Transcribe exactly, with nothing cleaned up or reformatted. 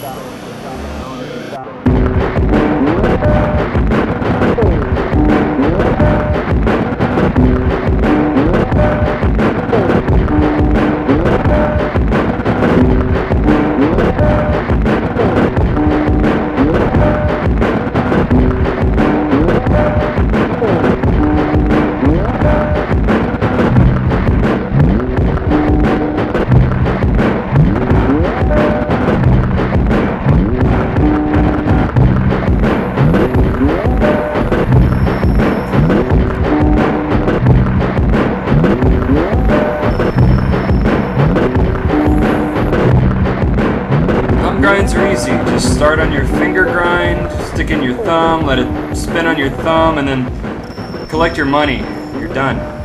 Grinds are easy. Just start on your finger grind, stick in your thumb, let it spin on your thumb, and then collect your money. You're done.